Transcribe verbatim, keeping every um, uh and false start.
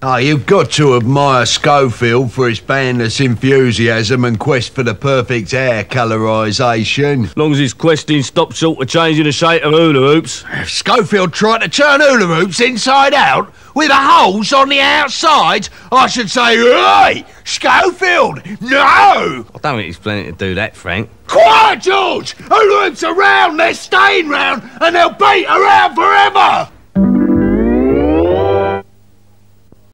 Oh, you've got to admire Schofield for his bandless enthusiasm and quest for the perfect hair colorisation. As long as his questing stops short of changing the shape of hula hoops. Schofield tried to turn hula hoops inside out with the holes on the outside. I should say, hey, Schofield, no! I don't think he's planning to do that, Frank. Quiet, George! Hula hoops are round, they're staying round, and they'll be around forever!